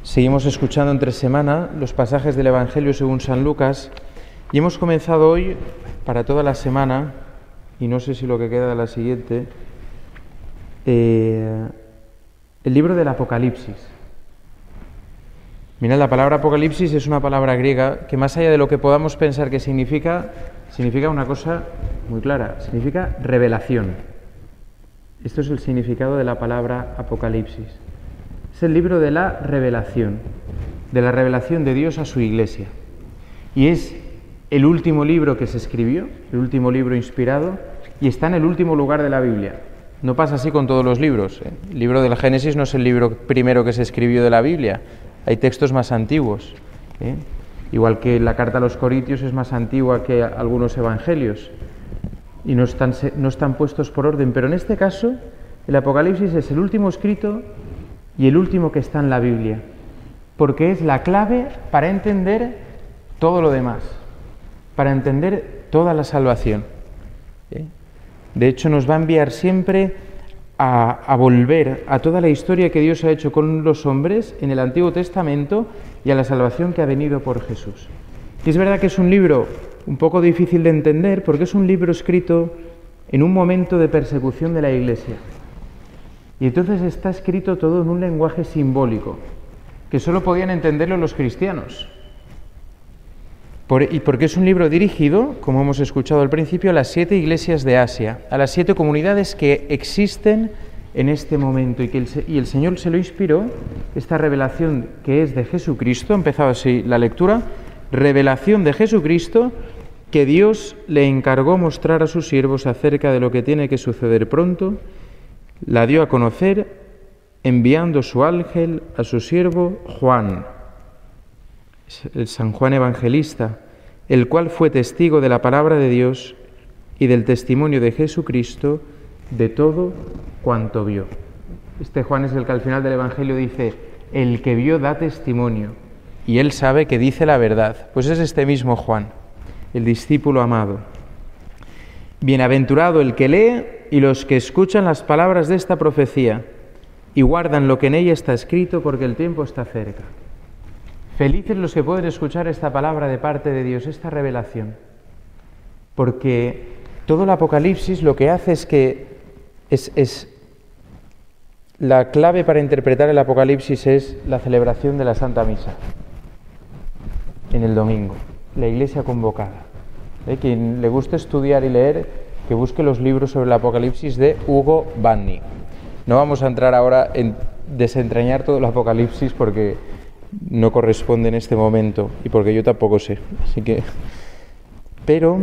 Seguimos escuchando entre semana los pasajes del Evangelio según San Lucas y hemos comenzado hoy, para toda la semana, y no sé si lo que queda de la siguiente, el libro del Apocalipsis. Mirad, la palabra Apocalipsis es una palabra griega que, más allá de lo que podamos pensar que significa una cosa muy clara, significa revelación. Esto es el significado de la palabra Apocalipsis. Es el libro de la revelación de Dios a su Iglesia. Y es el último libro que se escribió, el último libro inspirado, y está en el último lugar de la Biblia. No pasa así con todos los libros. El libro del Génesis no es el libro primero que se escribió de la Biblia. Hay textos más antiguos. Igual que la carta a los Corintios es más antigua que algunos evangelios. Y no están puestos por orden. Pero en este caso, el Apocalipsis es el último escrito y el último que está en la Biblia, porque es la clave para entender todo lo demás, para entender toda la salvación. De hecho, nos va a enviar siempre a volver a toda la historia que Dios ha hecho con los hombres en el Antiguo Testamento y a la salvación que ha venido por Jesús. Y es verdad que es un libro un poco difícil de entender, porque es un libro escrito en un momento de persecución de la Iglesia. Y entonces está escrito todo en un lenguaje simbólico, que solo podían entenderlo los cristianos. Y porque es un libro dirigido, como hemos escuchado al principio, a las 7 iglesias de Asia, a las 7 comunidades que existen en este momento, y el Señor se lo inspiró, esta revelación que es de Jesucristo. Empezaba así la lectura: revelación de Jesucristo, que Dios le encargó mostrar a sus siervos acerca de lo que tiene que suceder pronto. La dio a conocer enviando su ángel a su siervo Juan, el San Juan Evangelista, el cual fue testigo de la palabra de Dios y del testimonio de Jesucristo de todo cuanto vio. Este Juan es el que al final del Evangelio dice: el que vio da testimonio, y él sabe que dice la verdad. Pues es este mismo Juan, el discípulo amado. Bienaventurado el que lee y los que escuchan las palabras de esta profecía y guardan lo que en ella está escrito, porque el tiempo está cerca. Felices los que pueden escuchar esta palabra de parte de Dios, esta revelación. Porque todo el Apocalipsis lo que hace es que es la clave para interpretar el Apocalipsis es la celebración de la Santa Misa en el domingo, la Iglesia convocada. Quien le guste estudiar y leer, que busque los libros sobre el Apocalipsis de Hugo Vanni. No vamos a entrar ahora en desentrañar todo el Apocalipsis porque no corresponde en este momento y porque yo tampoco sé. Pero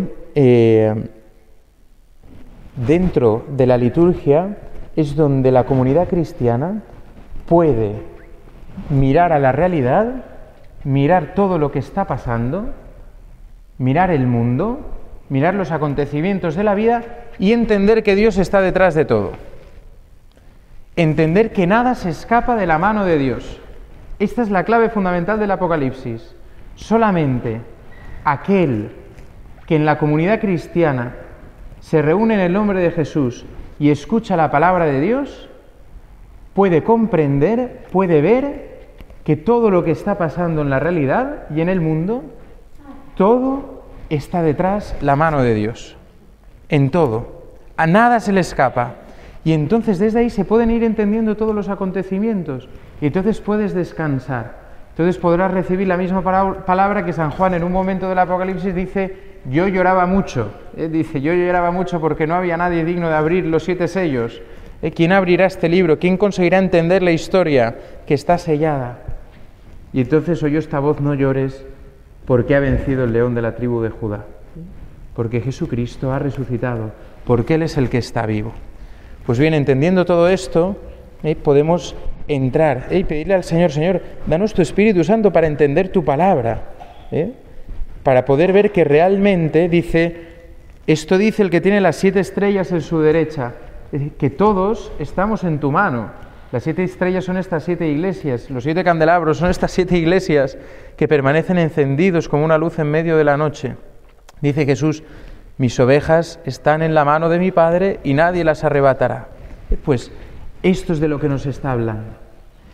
dentro de la liturgia es donde la comunidad cristiana puede mirar a la realidad, mirar todo lo que está pasando, mirar el mundo, mirar los acontecimientos de la vida y entender que Dios está detrás de todo. Entender que nada se escapa de la mano de Dios. Esta es la clave fundamental del Apocalipsis. Solamente aquel que en la comunidad cristiana se reúne en el nombre de Jesús y escucha la palabra de Dios puede comprender, puede ver que todo lo que está pasando en la realidad y en el mundo, todo está detrás la mano de Dios, en todo, a nada se le escapa. Y entonces desde ahí se pueden ir entendiendo todos los acontecimientos y entonces puedes descansar. Entonces podrás recibir la misma palabra que San Juan en un momento del Apocalipsis dice: yo lloraba mucho. Yo lloraba mucho porque no había nadie digno de abrir los 7 sellos. ¿Quién abrirá este libro? ¿Quién conseguirá entender la historia que está sellada? Y entonces oyó esta voz: no llores, porque ha vencido el león de la tribu de Judá. Porque Jesucristo ha resucitado, porque Él es el que está vivo. Pues bien, entendiendo todo esto, podemos entrar y pedirle al Señor: Señor, danos tu Espíritu Santo para entender tu palabra, para poder ver que realmente esto dice el que tiene las 7 estrellas en su derecha, que todos estamos en tu mano. Las 7 estrellas son estas 7 iglesias, los 7 candelabros son estas 7 iglesias que permanecen encendidos como una luz en medio de la noche. Dice Jesús: mis ovejas están en la mano de mi Padre y nadie las arrebatará. Pues esto es de lo que nos está hablando.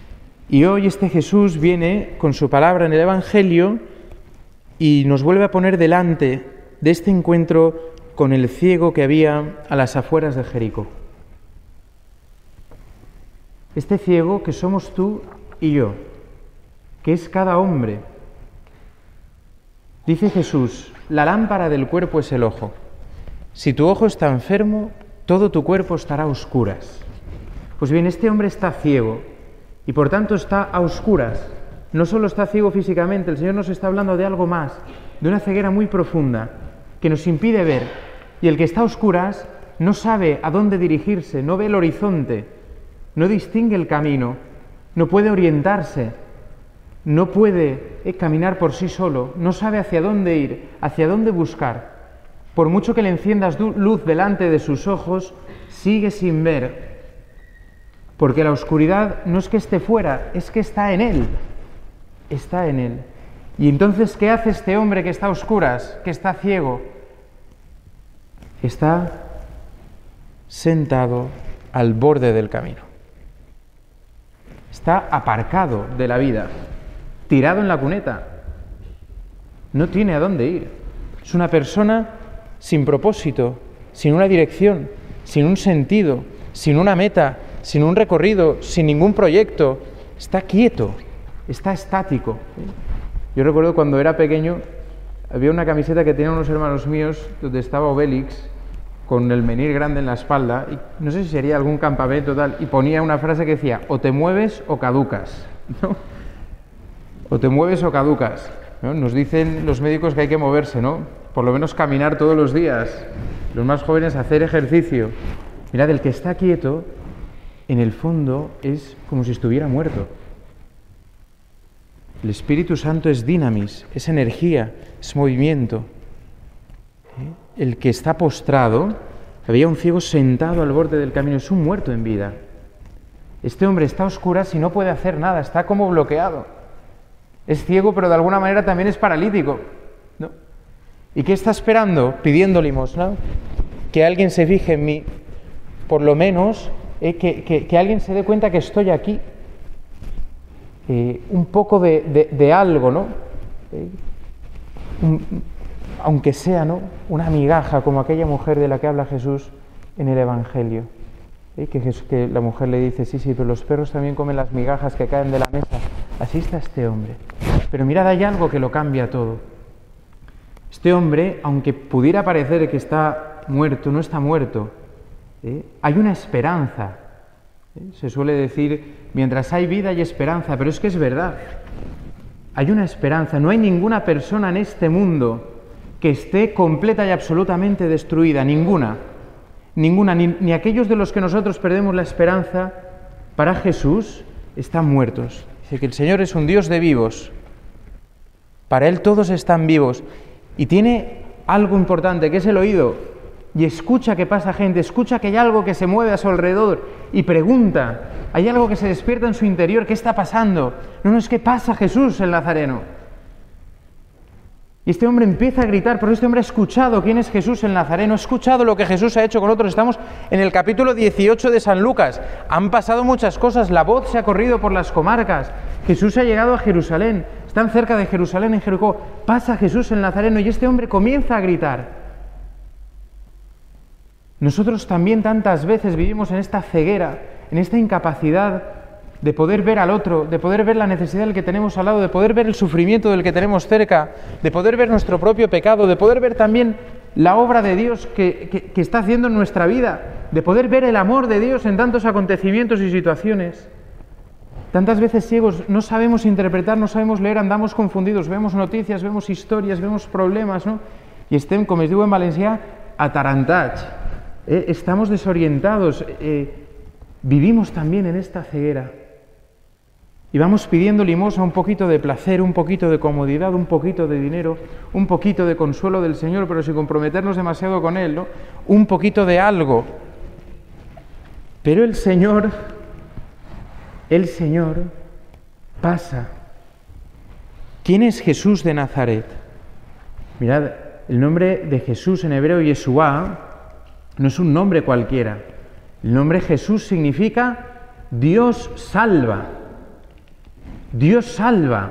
Y hoy este Jesús viene con su palabra en el Evangelio y nos vuelve a poner delante de este encuentro con el ciego que había a las afueras de Jericó. Este ciego que somos tú y yo, que es cada hombre. Dice Jesús, la lámpara del cuerpo es el ojo. Si tu ojo está enfermo, todo tu cuerpo estará a oscuras. Pues bien, este hombre está ciego y por tanto está a oscuras. No solo está ciego físicamente, el Señor nos está hablando de algo más, de una ceguera muy profunda que nos impide ver. Y el que está a oscuras no sabe a dónde dirigirse, no ve el horizonte, no distingue el camino, no puede orientarse, no puede caminar por sí solo, no sabe hacia dónde ir, hacia dónde buscar. Por mucho que le enciendas luz delante de sus ojos, sigue sin ver, porque la oscuridad no es que esté fuera, es que está en él, está en él. Y entonces, ¿qué hace este hombre que está a oscuras, que está ciego? Está sentado al borde del camino. Está aparcado de la vida, tirado en la cuneta. No tiene a dónde ir. Es una persona sin propósito, sin una dirección, sin un sentido, sin una meta, sin un recorrido, sin ningún proyecto. Está quieto, está estático. Yo recuerdo cuando era pequeño, había una camiseta que tenían unos hermanos míos donde estaba Obélix con el menhir grande en la espalda, y no sé si sería algún campamento tal, y ponía una frase que decía, o te mueves o caducas, ¿no? O te mueves o caducas, ¿no? Nos dicen los médicos que hay que moverse, ¿no? Por lo menos caminar todos los días, los más jóvenes hacer ejercicio. Mirad, el que está quieto, en el fondo, es como si estuviera muerto. El Espíritu Santo es dinamis, es energía, es movimiento. El que está postrado, había un ciego sentado al borde del camino, es un muerto en vida. Este hombre está a oscuras y no puede hacer nada, está como bloqueado. Es ciego, pero de alguna manera también es paralítico, ¿no? ¿Y qué está esperando? Pidiendo limosna. Que alguien se fije en mí, por lo menos que alguien se dé cuenta que estoy aquí. Un poco de algo, ¿no? Aunque sea, ¿no?, una migaja, como aquella mujer de la que habla Jesús en el Evangelio. Que la mujer le dice, sí, pero los perros también comen las migajas que caen de la mesa. Así está este hombre. Pero mirad, hay algo que lo cambia todo. Este hombre, aunque pudiera parecer que está muerto, no está muerto. Hay una esperanza. Se suele decir, mientras hay vida hay esperanza, pero es que es verdad. Hay una esperanza. No hay ninguna persona en este mundo que esté completa y absolutamente destruida, ninguna, ni aquellos de los que nosotros perdemos la esperanza, para Jesús están muertos. Dice que el Señor es un Dios de vivos, para Él todos están vivos, y tiene algo importante, que es el oído, y escucha que pasa gente, escucha que hay algo que se mueve a su alrededor, y pregunta, hay algo que se despierta en su interior, ¿qué está pasando? No, es que pasa Jesús el Nazareno. Y este hombre empieza a gritar, pero este hombre ha escuchado quién es Jesús el Nazareno, ha escuchado lo que Jesús ha hecho con otros. Estamos en el capítulo 18 de San Lucas. Han pasado muchas cosas, la voz se ha corrido por las comarcas. Jesús ha llegado a Jerusalén, están cerca de Jerusalén, en Jericó. Pasa Jesús el Nazareno y este hombre comienza a gritar. Nosotros también tantas veces vivimos en esta ceguera, en esta incapacidad de poder ver al otro, de poder ver la necesidad del que tenemos al lado, de poder ver el sufrimiento del que tenemos cerca, de poder ver nuestro propio pecado, de poder ver también la obra de Dios que está haciendo en nuestra vida, de poder ver el amor de Dios en tantos acontecimientos y situaciones. Tantas veces ciegos, no sabemos interpretar, no sabemos leer, andamos confundidos, vemos noticias, vemos historias, vemos problemas, ¿no? Y estem, como es digo en valencià, atarantats. Estamos desorientados, vivimos también en esta ceguera. Y vamos pidiendo limosna, un poquito de placer, un poquito de comodidad, un poquito de dinero, un poquito de consuelo del Señor, pero sin comprometernos demasiado con Él, ¿no? Un poquito de algo. Pero el Señor pasa. ¿Quién es Jesús de Nazaret? Mirad, el nombre de Jesús en hebreo, Yeshua, no es un nombre cualquiera. El nombre Jesús significa Dios salva. Dios salva.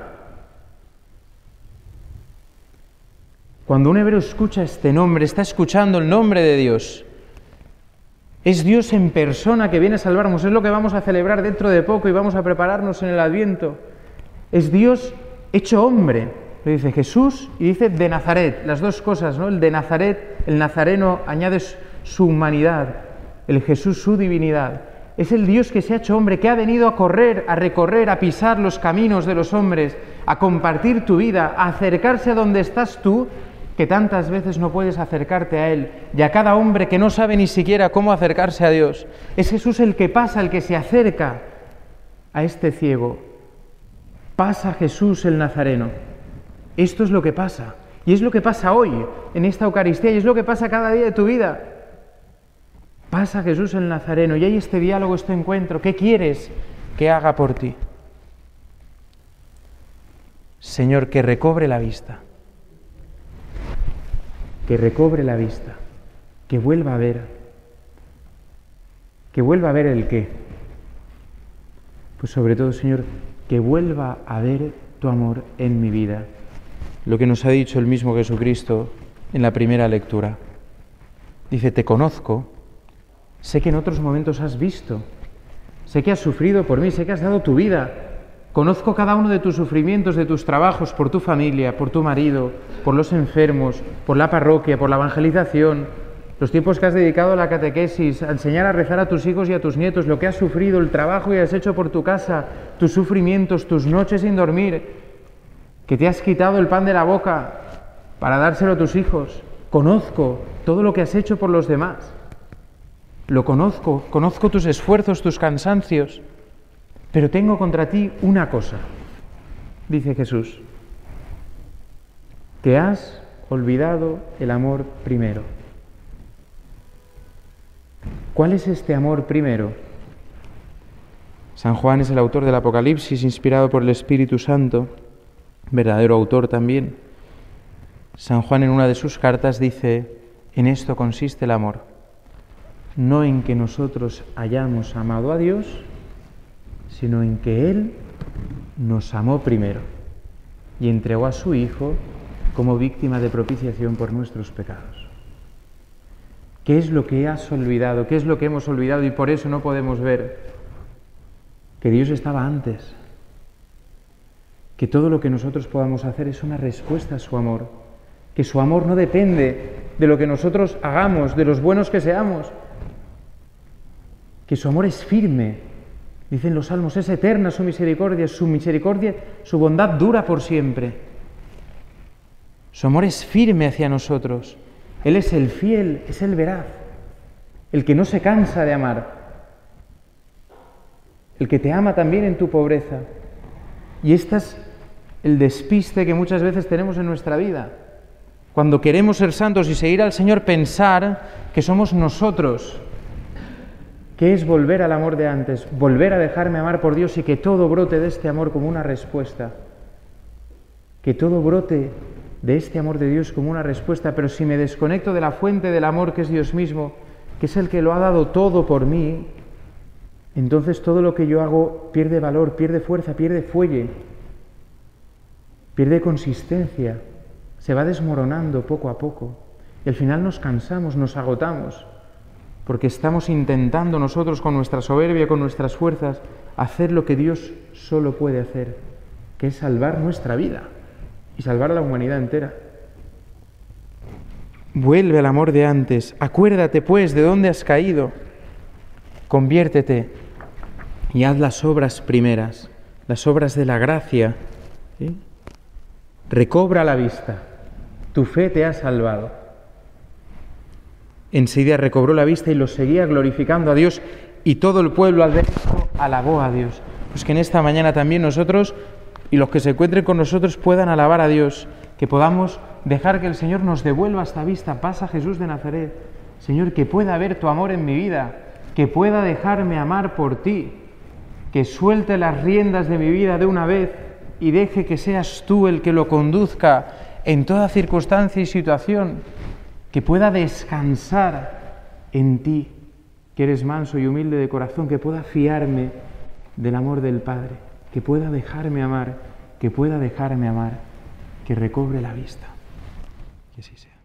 Cuando un hebreo escucha este nombre, está escuchando el nombre de Dios. Es Dios en persona que viene a salvarnos. Es lo que vamos a celebrar dentro de poco y vamos a prepararnos en el Adviento. Es Dios hecho hombre. Lo dice Jesús y dice de Nazaret. Las dos cosas, ¿no? El de Nazaret, el nazareno, añade su humanidad. El Jesús, su divinidad. Es el Dios que se ha hecho hombre, que ha venido a correr, a recorrer, a pisar los caminos de los hombres, a compartir tu vida, a acercarse a donde estás tú, que tantas veces no puedes acercarte a Él, y a cada hombre que no sabe ni siquiera cómo acercarse a Dios. Es Jesús el que pasa, el que se acerca a este ciego. Pasa Jesús el Nazareno. Esto es lo que pasa, y es lo que pasa hoy, en esta Eucaristía, y es lo que pasa cada día de tu vida. Pasa Jesús el Nazareno, y hay este diálogo, este encuentro. ¿Qué quieres que haga por ti? Señor, que recobre la vista. Que recobre la vista, que vuelva a ver. ¿Que vuelva a ver el qué? Pues sobre todo, Señor, que vuelva a ver tu amor en mi vida. Lo que nos ha dicho el mismo Jesucristo en la primera lectura. Dice, te conozco, sé que en otros momentos has visto, sé que has sufrido por mí, sé que has dado tu vida. Conozco cada uno de tus sufrimientos, de tus trabajos, por tu familia, por tu marido, por los enfermos, por la parroquia, por la evangelización, los tiempos que has dedicado a la catequesis, a enseñar a rezar a tus hijos y a tus nietos, lo que has sufrido, el trabajo que has hecho por tu casa, tus sufrimientos, tus noches sin dormir, que te has quitado el pan de la boca para dárselo a tus hijos. Conozco todo lo que has hecho por los demás. Lo conozco, conozco tus esfuerzos, tus cansancios. Pero tengo contra ti una cosa, dice Jesús, que has olvidado el amor primero. ¿Cuál es este amor primero? San Juan es el autor del Apocalipsis, inspirado por el Espíritu Santo, verdadero autor también. San Juan en una de sus cartas dice, en esto consiste el amor, no en que nosotros hayamos amado a Dios, sino en que Él nos amó primero y entregó a su Hijo como víctima de propiciación por nuestros pecados. ¿Qué es lo que has olvidado? ¿Qué es lo que hemos olvidado? Y por eso no podemos ver que Dios estaba antes, que todo lo que nosotros podamos hacer es una respuesta a su amor, que su amor no depende de lo que nosotros hagamos, de los buenos que seamos, que su amor es firme. Dicen los salmos, es eterna su misericordia, su bondad dura por siempre. Su amor es firme hacia nosotros. Él es el fiel, es el veraz, el que no se cansa de amar, el que te ama también en tu pobreza. Y este es el despiste que muchas veces tenemos en nuestra vida. Cuando queremos ser santos y seguir al Señor, pensar que somos nosotros. ¿Qué es volver al amor de antes? Volver a dejarme amar por Dios y que todo brote de este amor como una respuesta. Que todo brote de este amor de Dios como una respuesta. Pero si me desconecto de la fuente del amor que es Dios mismo, que es el que lo ha dado todo por mí, entonces todo lo que yo hago pierde valor, pierde fuerza, pierde fuelle, pierde consistencia, se va desmoronando poco a poco. Y al final nos cansamos, nos agotamos. Porque estamos intentando nosotros con nuestra soberbia, con nuestras fuerzas, hacer lo que Dios solo puede hacer, que es salvar nuestra vida y salvar a la humanidad entera. Vuelve al amor de antes, acuérdate pues de dónde has caído, conviértete y haz las obras primeras, las obras de la gracia. ¿Sí? Recobra la vista, tu fe te ha salvado. Enseguida recobró la vista y los seguía glorificando a Dios, y todo el pueblo al ver esto alabó a Dios. Pues que en esta mañana también nosotros y los que se encuentren con nosotros puedan alabar a Dios, que podamos dejar que el Señor nos devuelva esta vista. Pasa Jesús de Nazaret. Señor, que pueda ver tu amor en mi vida, que pueda dejarme amar por ti, que suelte las riendas de mi vida de una vez y deje que seas tú el que lo conduzca en toda circunstancia y situación, que pueda descansar en ti, que eres manso y humilde de corazón, que pueda fiarme del amor del Padre. que pueda dejarme amar, que pueda dejarme amar, que recobre la vista. Que así sea.